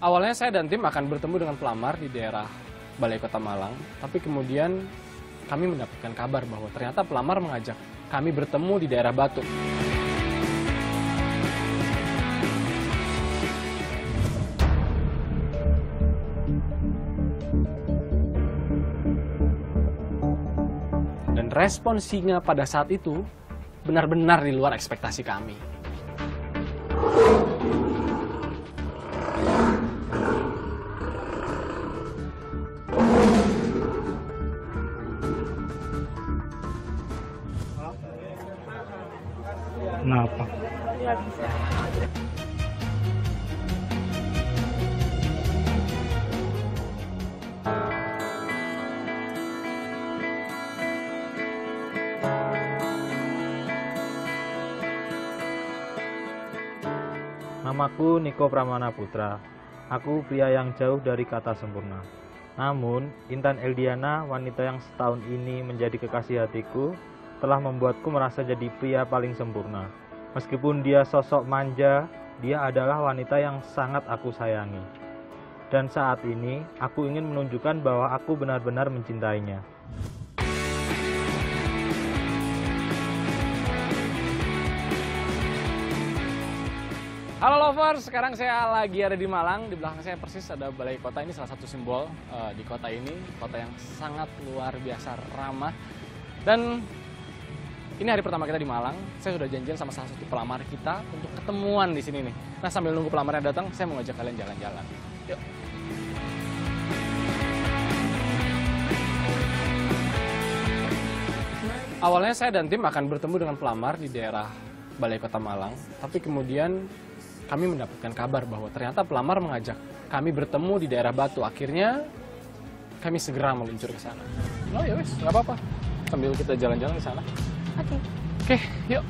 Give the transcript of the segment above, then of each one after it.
Awalnya saya dan tim akan bertemu dengan pelamar di daerah Balai Kota Malang, tapi kemudian kami mendapatkan kabar bahwa ternyata pelamar mengajak kami bertemu di daerah Batu. Dan respon singa pada saat itu benar-benar di luar ekspektasi kami. Kenapa? Namaku Niko Pramana Putra. Aku pria yang jauh dari kata sempurna. Namun, Intan Eldiana, wanita yang setahun ini menjadi kekasih hatiku, telah membuatku merasa jadi pria paling sempurna. Meskipun dia sosok manja, dia adalah wanita yang sangat aku sayangi. Dan saat ini, aku ingin menunjukkan bahwa aku benar-benar mencintainya. Halo lovers, sekarang saya lagi ada di Malang. Di belakang saya persis ada Balai Kota. Ini salah satu simbol di kota ini. Kota yang sangat luar biasa ramah. Dan ini hari pertama kita di Malang. Saya sudah janjian sama salah satu pelamar kita untuk ketemuan di sini nih. Nah, sambil nunggu pelamarnya datang, saya mau ngajak kalian jalan-jalan. Yuk. Awalnya saya dan tim akan bertemu dengan pelamar di daerah Balai Kota Malang. Tapi kemudian kami mendapatkan kabar bahwa ternyata pelamar mengajak kami bertemu di daerah Batu. Akhirnya kami segera meluncur ke sana. Oh ya wes, nggak apa-apa. Sambil kita jalan-jalan ke sana. Oke. Oke, yuk.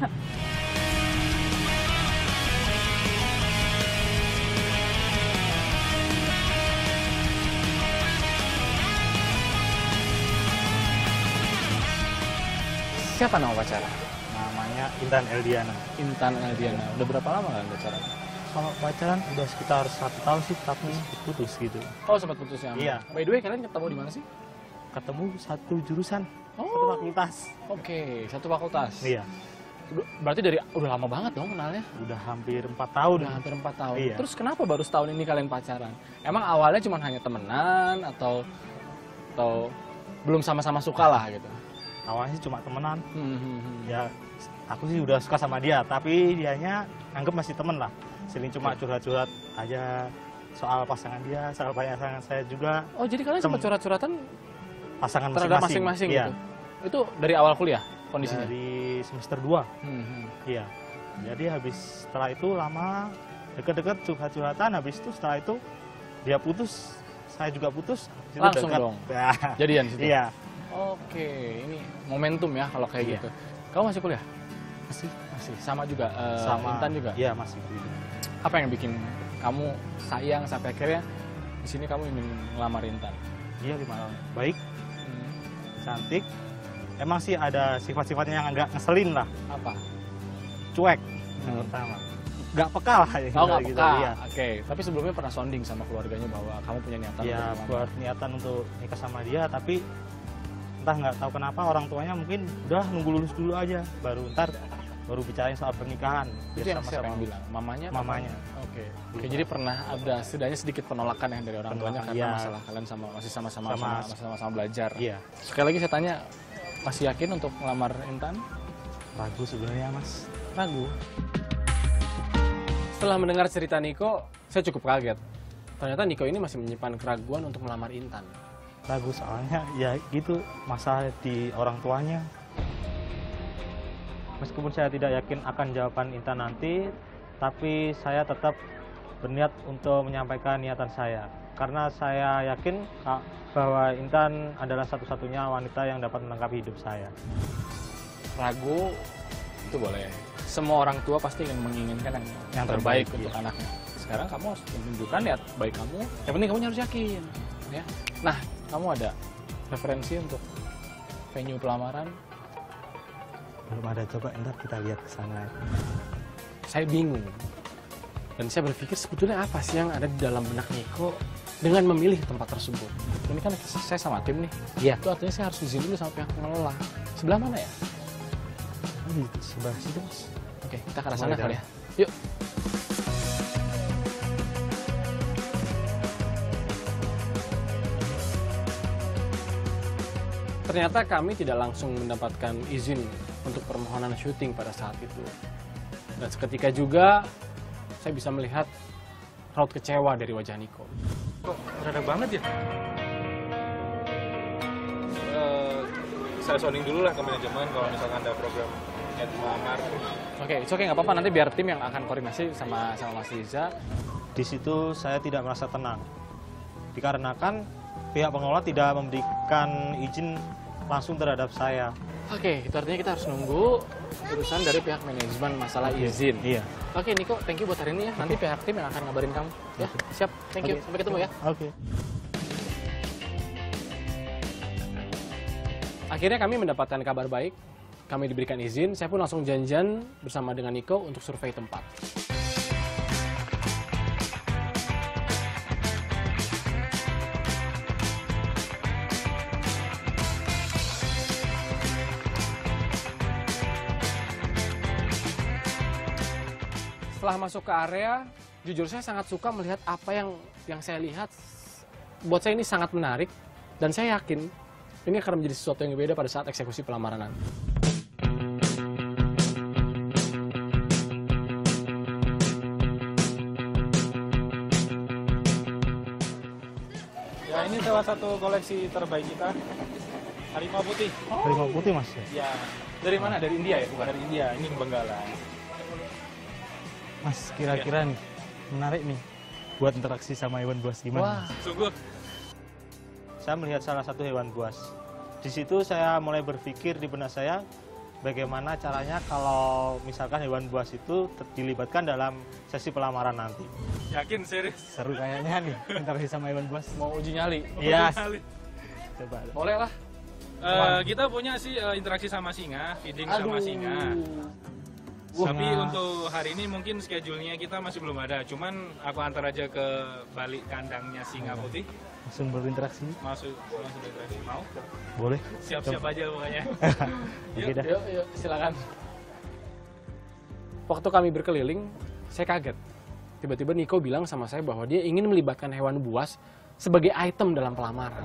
Siapa nama pacara? Namanya Intan Eldiana. Intan Eldiana. Udah berapa lama kalian pacaran? Kalau pacaran udah sekitar 1 tahun sih, tapi putus gitu. Oh, sempat putus ya? Iya. By the way, kalian ketemu di mana sih? Ketemu satu jurusan, satu Oh, fakultas. oke. Satu fakultas. Iya, Berarti udah lama banget dong kenalnya? udah hampir 4 tahun. Udah hampir 4 tahun. Iya. Terus kenapa baru setahun ini kalian pacaran? Emang awalnya cuma hanya temenan atau belum sama-sama suka lah gitu? Awalnya sih cuma temenan. Hmm. Ya, aku sih udah suka sama dia, tapi dianya anggap masih temen lah. Sering cuma curhat-curhat aja soal pasangan dia, soal pasangan saya juga, Oh, jadi kalian sempat curhat-curhatan pasangan terhadap masing-masing. masing-masing Iya, gitu? Itu dari awal kuliah kondisinya? dari semester 2. Hmm. Iya. Jadi habis setelah itu lama deket-deket curhat-curhatan, habis itu setelah itu dia putus, saya juga putus. habis itu Langsung dekat. dong? Ya. Jadian situ? Iya. Oke, ini momentum ya kalau kayak Iya. gitu. Kamu masih kuliah? Masih. Masih. Sama juga? Sama Intan juga? Iya, masih. Apa yang bikin kamu sayang sampai akhirnya di sini kamu ingin ngelamar Intan? Dia gimana? Baik, Hmm. cantik. Emang sih ada sifat-sifatnya yang agak ngeselin lah. Apa? Cuek yang pertama. Gak peka lah ya. Oh, nggak gitu. peka. Iya. Oke. Tapi sebelumnya pernah sounding sama keluarganya bahwa kamu punya niatan Iya, untuk buat niatan untuk nikah sama dia, tapi entah nggak tahu kenapa orang tuanya mungkin udah nunggu lulus dulu aja, baru bicarain soal pernikahan. itu Biar yang siapa yang bilang? Mamanya? apa Mamanya. kamu? Oke. Oke, jadi pernah ada setidaknya sedikit penolakan yang dari orang tuanya Penolakan, karena iya. masalah kalian masih sama-sama Sama- sama-sama belajar. Iya, Sekali lagi saya tanya, masih yakin untuk ngelamar Intan? ragu sebenarnya Mas. Ragu. Setelah mendengar cerita Niko, saya cukup kaget. Ternyata Niko ini masih menyimpan keraguan untuk melamar Intan. Ragu soalnya ya gitu, masalah di orang tuanya. Meskipun saya tidak yakin akan jawaban Intan nanti, tapi saya tetap berniat untuk menyampaikan niatan saya. Karena saya yakin bahwa Intan adalah satu-satunya wanita yang dapat melengkapi hidup saya. Ragu, itu boleh. Semua orang tua pasti ingin menginginkan yang terbaik terbaik, untuk iya. anaknya. Sekarang kamu harus menunjukkan niat baik kamu. Yang penting kamu harus yakin. Ya. Nah, kamu ada referensi untuk venue pelamaran? Belum ada, coba ntar kita lihat ke sana. Saya bingung. Dan saya berpikir sebetulnya apa sih yang ada di dalam benak Niko dengan memilih tempat tersebut. Ini kan saya sama tim nih. Iya. Itu artinya saya harus izin dulu sama pihak pengelola. Sebelah mana ya? Di sebelah situ Mas. Oke, kita ke arah sana Boleh, kali ya. Yuk. Ternyata kami tidak langsung mendapatkan izin untuk permohonan syuting pada saat itu. Dan seketika juga saya bisa melihat raut kecewa dari wajah Niko. Kok mendadak banget ya? Saya sounding dulu lah ke manajemen kalau misalkan ada program yang melamar. Oke, it's okay, nggak apa-apa. Nanti biar tim yang akan koordinasi sama Mas Riza. Di situ saya tidak merasa tenang. Dikarenakan pihak pengelola tidak memberikan izin langsung terhadap saya. Oke, itu artinya kita harus nunggu urusan dari pihak manajemen masalah izin. Iya. Oke, Niko, thank you buat hari ini ya. Nanti pihak tim yang akan ngabarin kamu. Ya, siap. Thank you. Oke. Sampai ketemu ya. Oke. Akhirnya kami mendapatkan kabar baik. Kami diberikan izin. Saya pun langsung janjian bersama dengan Niko untuk survei tempat. Setelah masuk ke area, jujur saya sangat suka melihat apa yang saya lihat. Buat saya ini sangat menarik dan saya yakin ini akan menjadi sesuatu yang berbeda pada saat eksekusi pelamaran nanti. Ya ini salah satu koleksi terbaik kita, harimau putih. Harimau putih Mas. Ya, Dari mana? Dari India ya? Bukan? dari India, ini Benggala. Mas, kira-kira nih menarik nih buat interaksi sama hewan buas gimana? Wah, Sungguh. Saya melihat salah satu hewan buas. Di situ saya mulai berpikir di benak saya bagaimana caranya kalau misalkan hewan buas itu dilibatkan dalam sesi pelamaran nanti. Yakin serius? Seru kayaknya nih interaksi sama hewan buas. mau uji nyali? Iya. Kali. Coba. Boleh lah. Kita punya sih interaksi sama singa, feeding sama singa. Tapi untuk hari ini mungkin schedule-nya kita masih belum ada. Cuman aku antar aja ke balik kandangnya singa putih. Langsung berinteraksi. Masuk interaksi. Mau? Boleh. Siap-siap aja pokoknya. Oke dah. Yuk, silakan. Waktu kami berkeliling, saya kaget. Tiba-tiba Niko bilang sama saya bahwa dia ingin melibatkan hewan buas sebagai item dalam pelamaran.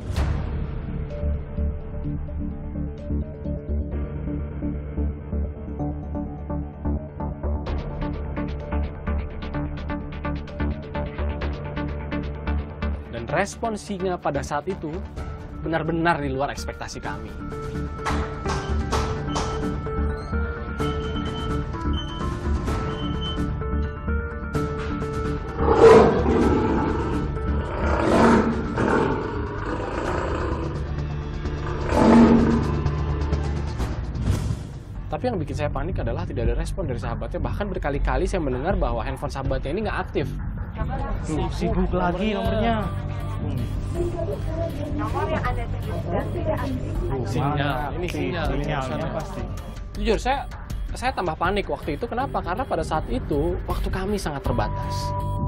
Dan respon singa pada saat itu benar-benar di luar ekspektasi kami. Tapi yang bikin saya panik adalah tidak ada respon dari sahabatnya. Bahkan berkali-kali saya mendengar bahwa handphone sahabatnya ini nggak aktif. Sibuk lagi nomornya. Nomor yang Anda tuju sedang tidak aktif. Sinyal, ini sinyal. Sinyalnya pasti. Jujur, saya tambah panik waktu itu. Kenapa? Karena pada saat itu waktu kami sangat terbatas.